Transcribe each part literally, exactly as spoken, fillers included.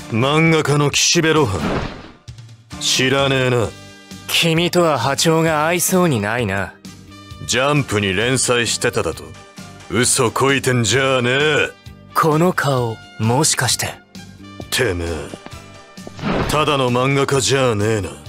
漫画家の岸辺露伴。知らねえな。 君とは波長が合いそうにないな。 ジャンプに連載してただと嘘こいてんじゃねえ。 この顔、もしかして。 てめえただの漫画家じゃねえな。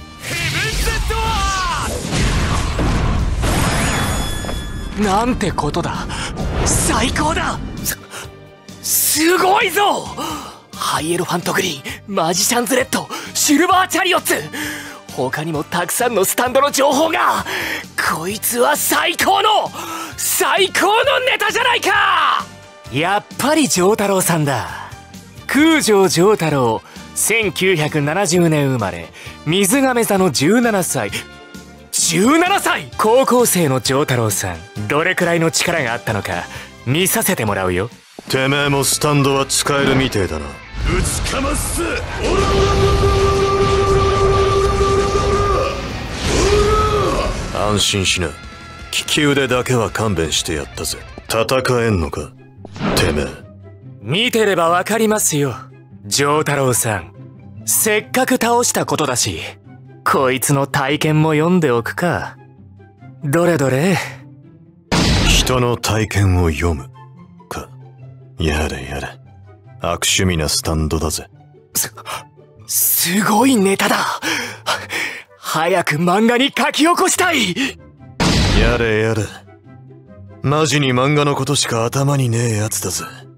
なんてことだ。最高だ。す、すごいぞ。ハイエロファントグリーン、マジシャンズレッド、シルバーチャリオッツ、他にもたくさんのスタンドの情報が。こいつは最高の最高のネタじゃないか。やっぱり丈太郎さんだ。空城丈太郎、せんきゅうひゃくななじゅうねん生まれ、水亀座のじゅうななさい。じゅうななさい、高校生の丈太郎さん、どれくらいの力があったのか見させてもらうよ。 てめえもスタンドは使えるみてえだな。ぶちかますオラオラ。安心しな、利き腕だけは勘弁してやったぜ。戦えんのかてめえ。 見てればわかりますよ、丈太郎さん。せっかく倒したことだし、こいつの体験も読んでおくか。どれどれ。 人の体験を読むか。やれやれ、悪趣味なスタンドだぜ。 す、すごいネタだ。早く漫画に書き起こしたい。 やれやれ、マジに漫画のことしか頭にねえやつだぜ。